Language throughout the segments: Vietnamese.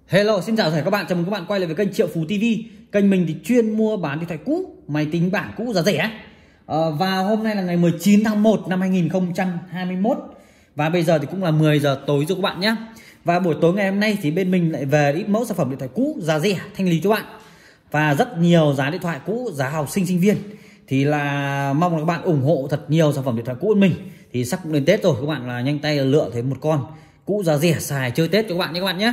Hello, xin chào các bạn, chào mừng các bạn quay lại với kênh Triệu Phú TV. Kênh mình thì chuyên mua bán điện thoại cũ, máy tính bảng cũ giá rẻ. Và hôm nay là ngày 19 tháng 1 năm 2021. Và bây giờ thì cũng là 10 giờ tối rồi các bạn nhé. Và buổi tối ngày hôm nay thì bên mình lại về ít mẫu sản phẩm điện thoại cũ giá rẻ thanh lý cho bạn. Và rất nhiều giá điện thoại cũ, giá học sinh sinh viên. Thì là mong là các bạn ủng hộ thật nhiều sản phẩm điện thoại cũ của mình. Thì sắp cũng đến Tết rồi, các bạn là nhanh tay lựa thấy một con cũ giá rẻ xài chơi Tết cho các bạn nhé.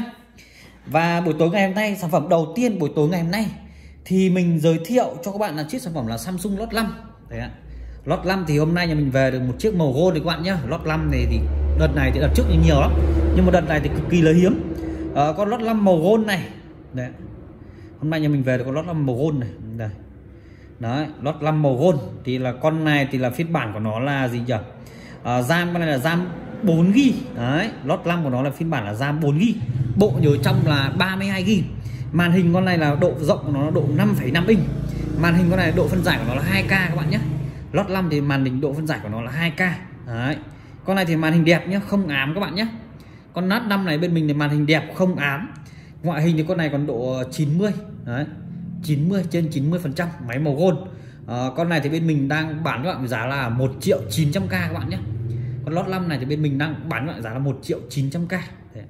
Và buổi tối ngày hôm nay, sản phẩm đầu tiên buổi tối ngày hôm nay thì mình giới thiệu cho các bạn là chiếc sản phẩm là Samsung Note 5. Đấy ạ. Note 5 thì hôm nay nhà mình về được một chiếc màu gold đấy các bạn nhé. Note 5 này thì đợt này thì đợt trước thì nhiều lắm, nhưng mà đợt này thì cực kỳ là hiếm. Con Note 5 màu gold này. Đấy. Hôm nay nhà mình về được con Note 5 màu gold này. Đây. Đấy, Note 5 màu gold thì là con này thì là phiên bản của nó là gì nhỉ? RAM con này là RAM 4GB. Đấy, Note 5 của nó là phiên bản là RAM 4GB. Bộ nhớ trong là 32GB. Màn hình con này là độ rộng của nó là độ 5,5 inch. Màn hình con này độ phân giải của nó là 2K các bạn nhé. Note 5 thì màn hình độ phân giải của nó là 2K. Đấy. Con này thì màn hình đẹp nhé, không ám các bạn nhé. Con Note 5 này bên mình thì màn hình đẹp không ám. Ngoại hình thì con này còn độ 90. Đấy. 90 trên 90%, máy màu gold. Con này thì bên mình đang bán các bạn với giá là 1.900.000 các bạn nhé. Con Note 5 này thì bên mình đang bán các bạn giá là 1.900.000.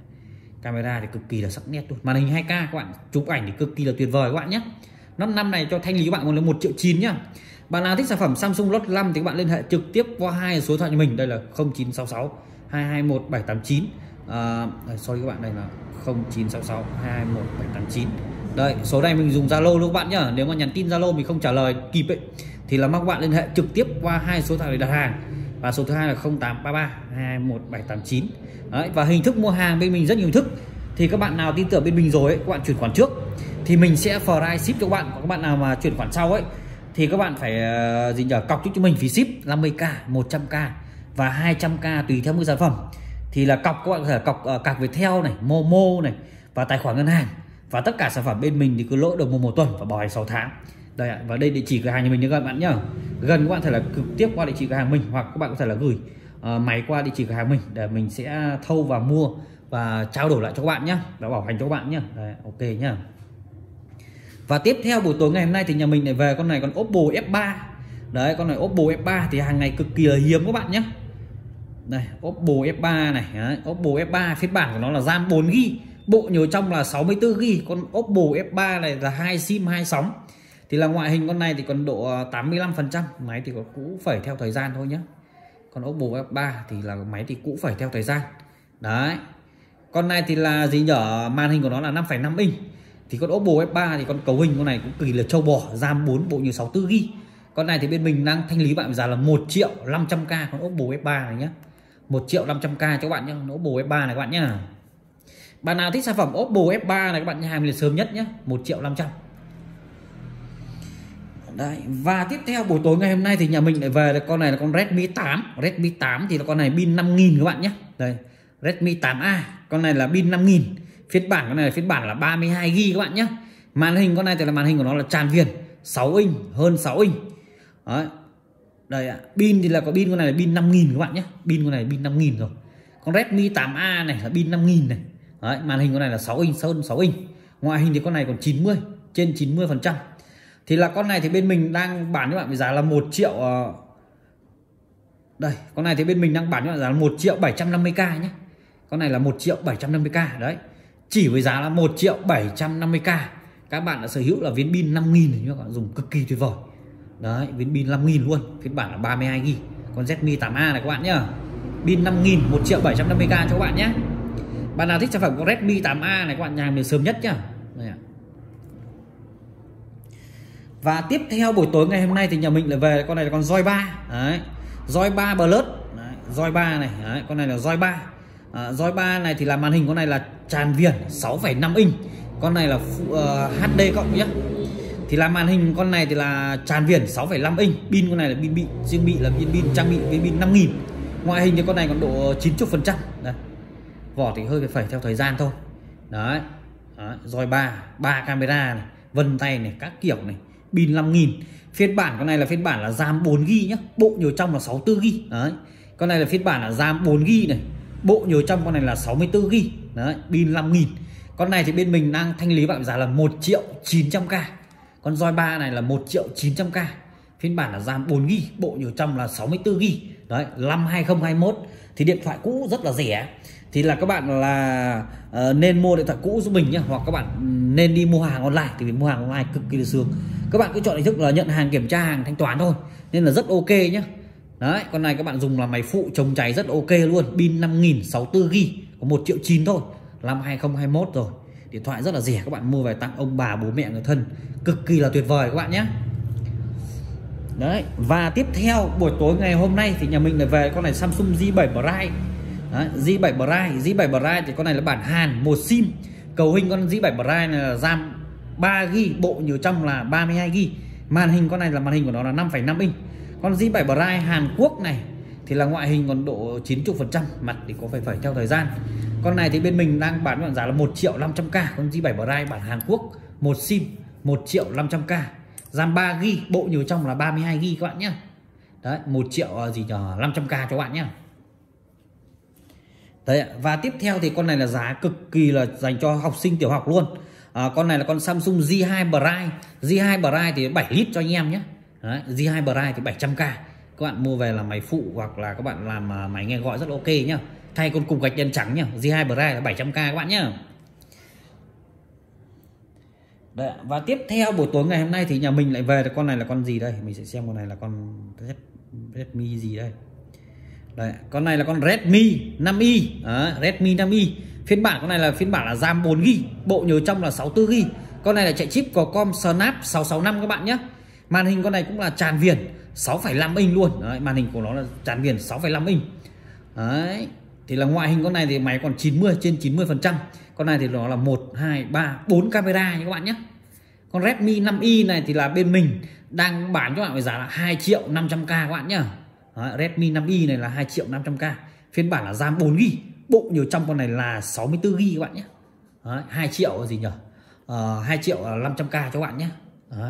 Camera thì cực kỳ là sắc nét luôn, màn hình 2K các bạn, chụp ảnh thì cực kỳ là tuyệt vời các bạn nhé. Note 5 này cho thanh lý các bạn còn là 1.900.000 nhá. Bạn nào thích sản phẩm Samsung Note 5 thì các bạn liên hệ trực tiếp qua hai số điện thoại của mình, đây là 0966 221 789. Sorry các bạn, đây là 0966 221 789. Đây, số này mình dùng Zalo luôn các bạn nhá. Nếu mà nhắn tin Zalo mình không trả lời kịp ấy thì là mong các bạn liên hệ trực tiếp qua hai số điện thoại để đặt hàng. Và số thứ hai là 0833 221 789. Đấy, và hình thức mua hàng bên mình rất nhiều hình thức. Thì các bạn nào tin tưởng bên mình rồi ấy, các bạn chuyển khoản trước thì mình sẽ free ship cho các bạn. Còn các bạn nào mà chuyển khoản sau ấy thì các bạn phải cọc cho mình phí ship 50k, 100k và 200k tùy theo mỗi sản phẩm. Thì là cọc các bạn có thể cọc cạc Viettel này, Momo này và tài khoản ngân hàng. Và tất cả sản phẩm bên mình thì cứ lỗi được một tuần và bảo hành 6 tháng. Đây ạ, và đây địa chỉ cửa hàng nhà mình các bạn nhá. Gần các bạn có thể là trực tiếp qua địa chỉ cửa hàng mình, hoặc các bạn có thể là gửi máy qua địa chỉ cửa hàng mình để mình sẽ thâu và mua và trao đổi lại cho các bạn nhé, và bảo hành cho các bạn nhé. Đấy, ok nhá. Và tiếp theo buổi tối ngày hôm nay thì nhà mình lại về con này, con Oppo F3. Đấy, con này Oppo F3 thì hàng ngày cực kỳ là hiếm các bạn nhé. Đây, Oppo F3 này. Đấy, Oppo F3 phiên bản của nó là RAM 4GB, bộ nhớ trong là 64GB. Con Oppo F3 này là 2 sim 2 sóng. Thì là ngoại hình con này thì còn độ 85%, máy thì có cũ phẩy theo thời gian thôi nhé. Còn Oppo F3 thì là máy thì cũ phẩy theo thời gian. Đấy. Con này thì là gì nhở, màn hình của nó là 5,5 inch. Thì con Oppo F3 thì con cấu hình con này cũng kỳ là trâu bò, RAM 4, bộ nhớ 64GB. Con này thì bên mình đang thanh lý bạn giá là 1.500.000 con Oppo F3 này nhé. 1.500.000 cho các bạn nhé, Oppo F3 này các bạn nhé. Bạn nào thích sản phẩm Oppo F3 này các bạn hàng sớm nhất nhé, 1.500.000. Đấy, và tiếp theo buổi tối ngày hôm nay thì nhà mình lại về được con này là con Redmi 8. Redmi 8 thì là con này pin 5000 các bạn nhé. Đây, Redmi 8A, con này là pin 5000. Phiên bản con này là phiên bản là 32GB các bạn nhé. Màn hình con này thì là màn hình của nó là tràn viền 6 inch, hơn 6 inch. Đấy. Đây ạ, pin thì là có pin con này là pin 5000 các bạn nhé. Pin con này là pin 5000 rồi. Con Redmi 8A này là pin 5000 này. Đấy, màn hình con này là 6 inch, hơn 6 inch. Ngoại hình thì con này còn 90 trên 90%. Thì là con này thì bên mình đang bán cho bạn với giá là 1 triệu. Đây, con này thì bên mình đang bán cho bạn giá là 1.750.000 nhé. Con này là 1.750.000 đấy. Chỉ với giá là 1.750.000 các bạn đã sở hữu là viên pin 5000 thì các bạn dùng cực kỳ tuyệt vời. Đấy, viên pin 5000 luôn, phiên bản là 32GB. Con Redmi 8A này các bạn nhá. Pin 5000, 1.750.000 cho các bạn nhé. Bạn nào thích sản phẩm của Redmi 8A này các bạn nhà mình sớm nhất nhá. Đây ạ. Và tiếp theo buổi tối ngày hôm nay thì nhà mình lại về con này là con Roi 3. Đấy, Roi 3 Plus. Đấy, Roi 3 này. Đấy, con này là Roi 3. Roi 3 này thì là màn hình con này là tràn viền 6,5 inch. Con này là HD cộng nhé. Thì là màn hình con này thì là tràn viền 6,5 inch. Pin con này là pin bị riêng bị là pin trang bị với pin 5000. Ngoại hình thì con này còn độ 90%. Đây. Vỏ thì hơi phải theo thời gian thôi. Đấy. Đấy, Roi 3 camera này, vân tay này, các kiểu này, pin 5000. Phiên bản con này là phiên bản là RAM 4GB nhé, bộ nhớ trong là 64GB. Đấy. Con này là phiên bản là RAM 4GB này, bộ nhớ trong con này là 64GB. Đấy, pin 5000. Con này thì bên mình đang thanh lý bạn giá là 1.900.000. Con roi 3 này là 1.900.000. Phiên bản là RAM 4GB, bộ nhớ trong là 64GB. Đấy, năm 2021 thì điện thoại cũ rất là rẻ. Thì là các bạn là nên mua điện thoại cũ giúp mình nhé, hoặc các bạn nên đi mua hàng online, thì vì mua hàng online cực kỳ là sướng. Các bạn cứ chọn hình thức là nhận hàng, kiểm tra hàng, thanh toán thôi, nên là rất ok nhé. Đấy, con này các bạn dùng là máy phụ chống cháy rất ok luôn, pin 5000, 64GB, có 1.900.000 thôi, năm 2021 rồi. Điện thoại rất là rẻ, các bạn mua về tặng ông bà, bố mẹ, người thân, cực kỳ là tuyệt vời các bạn nhé. Đấy, và tiếp theo buổi tối ngày hôm nay thì nhà mình lại về con này Samsung J7 Prime. Đấy, J7 Prime, J7 Prime thì con này là bản Hàn, một sim. Cấu hình con J7 Prime này là RAM 3GB, bộ nhớ trong là 32GB. Màn hình con này là màn hình của nó là 5,5 inch. Con J7 Prime Hàn Quốc này thì là ngoại hình còn độ 90%, mặt thì có phải theo thời gian. Con này thì bên mình đang bán giá là 1.500.000. Con J7 Prime bản Hàn Quốc, một sim, 1.500.000. RAM 3GB, bộ nhớ trong là 32GB các bạn nhé. Đấy, 1.500.000 cho bạn nhé. Đấy, và tiếp theo thì con này là giá cực kỳ là dành cho học sinh tiểu học luôn. Con này là con Samsung J2 Prime. J2 Prime thì 7 lít cho anh em nhé. Đấy, J2 Prime thì 700.000. Các bạn mua về là máy phụ hoặc là các bạn làm máy nghe gọi rất ok nhá. Thay con cục gạch đen trắng nhá. J2 Prime là 700.000 các bạn nhé. Đấy, và tiếp theo buổi tối ngày hôm nay thì nhà mình lại về con này là con gì đây? Mình sẽ xem con này là con Redmi gì đây? Đấy, con này là con Redmi 5i. Đấy, Redmi 5i. Phiên bản con này là phiên bản là RAM 4GB, bộ nhớ trong là 64GB. Con này là chạy chip Qualcomm Snap 665 các bạn nhé. Màn hình con này cũng là tràn viền 6,5 inch luôn. Đấy, màn hình của nó là tràn viền 6,5 inch. Đấy, thì là ngoại hình con này thì máy còn 90 trên 90%. Con này thì nó là 1 2 3 4 camera nha các bạn nhé. Con Redmi 5i này thì là bên mình đang bán cho bạn với giá là 2.500.000 các bạn nhá. Đấy, Redmi 5i này là 2.500.000. Phiên bản là RAM 4GB, bộ nhớ trong con này là 64GB các bạn nhé. Đấy, 2 triệu gì nhỉ? 2.500.000 cho các bạn nhé. Đấy.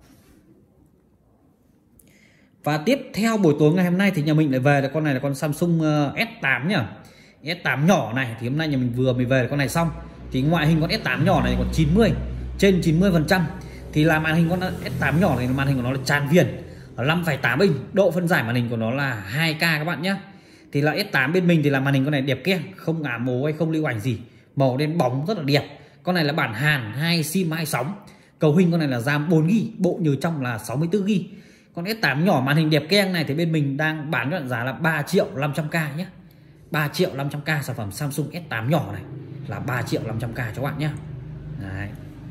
Và tiếp theo buổi tối ngày hôm nay thì nhà mình lại về là con này là con Samsung S8 nhá. S8 nhỏ này thì hôm nay nhà mình vừa mới về con này xong. Thì ngoại hình con S8 nhỏ này còn 90 trên 90%. Thì là màn hình con S8 nhỏ này, màn hình của nó là tràn viền 5,8 inch, độ phân giải màn hình của nó là 2K các bạn nhé. Thì là S8 bên mình thì là màn hình con này đẹp keng, không ngả mố hay không lưu ảnh gì, màu đen bóng rất là đẹp. Con này là bản Hàn, 2 sim 2 sóng. Cấu hình con này là RAM 4GB, bộ nhớ trong là 64GB. Con S8 nhỏ màn hình đẹp keng này thì bên mình đang bán với giá là 3.500.000 nhé. 3.500.000 sản phẩm Samsung S8 nhỏ này là 3.500.000 cho các bạn nhé. Đấy.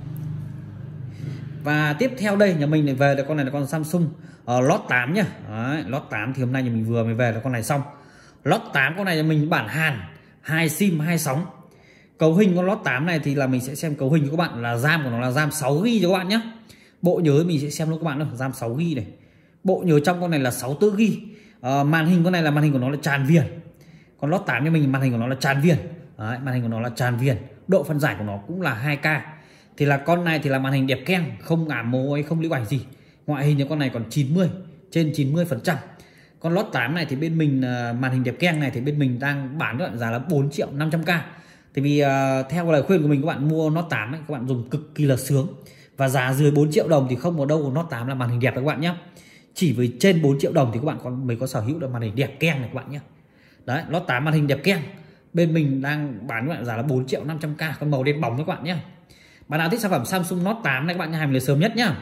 Và tiếp theo đây nhà mình lại về là con này là con Samsung Note 8 nhá. Đấy, Note 8 thì hôm nay nhà mình vừa mới về là con này xong. Note 8 con này nhà mình bản Hàn, 2 sim 2 sóng. Cấu hình con Note 8 này thì là mình sẽ xem cấu hình cho các bạn là RAM của nó là RAM 6GB cho các bạn nhé. Bộ nhớ mình sẽ xem luôn các bạn đâu, RAM 6GB này. Bộ nhớ trong con này là 64GB. Màn hình con này là màn hình của nó là tràn viền. Con Note 8 cho mình màn hình của nó là tràn viền. Đấy, màn hình của nó là tràn viền, độ phân giải của nó cũng là 2K. Thì là con này thì là màn hình đẹp keng, không ngả mố hay không lưu ảnh gì. Ngoại hình của con này còn 90 trên 90%. Con Note 8 này thì bên mình màn hình đẹp keng này thì bên mình đang bán với giá là 4.500.000. Tại vì theo lời khuyên của mình, các bạn mua Note 8 ấy, các bạn dùng cực kỳ là sướng. Và giá dưới 4 triệu đồng thì không có đâu Note 8 là màn hình đẹp các bạn nhé. Chỉ với trên 4 triệu đồng thì các bạn mới có sở hữu được màn hình đẹp keng này các bạn nhé. Đấy, Note 8 màn hình đẹp keng. Bên mình đang bán với giá là 4.500.000, con màu đen bóng các bạn nhé. Bạn nào thích sản phẩm Samsung Note 8 này các bạn hàng về sớm nhất nhá.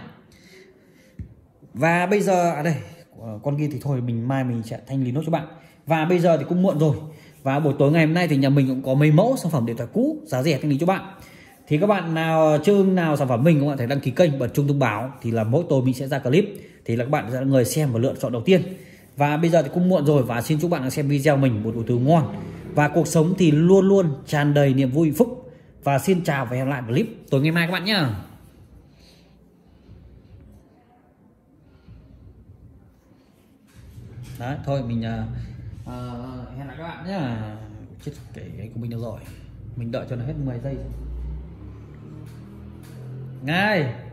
Và bây giờ đây, con kia thì thôi mai mình sẽ thanh lý nốt cho bạn. Và bây giờ thì cũng muộn rồi. Và buổi tối ngày hôm nay thì nhà mình cũng có mấy mẫu sản phẩm điện thoại cũ giá rẻ thanh lý cho bạn. Thì các bạn nào chưa nào sản phẩm mình, các bạn thể đăng ký kênh, bật chuông thông báo thì là mỗi tối mình sẽ ra clip, thì là các bạn sẽ là người xem và lựa chọn đầu tiên. Và bây giờ thì cũng muộn rồi, và xin chúc bạn xem video mình một buổi tối ngon và cuộc sống thì luôn luôn tràn đầy niềm vui hạnh phúc. Và xin chào và hẹn lại clip tối ngày mai các bạn nhé. Đấy, thôi mình hẹn lại các bạn nhé. Chết cái của mình được rồi. Mình đợi cho nó hết 10 giây. Ngay.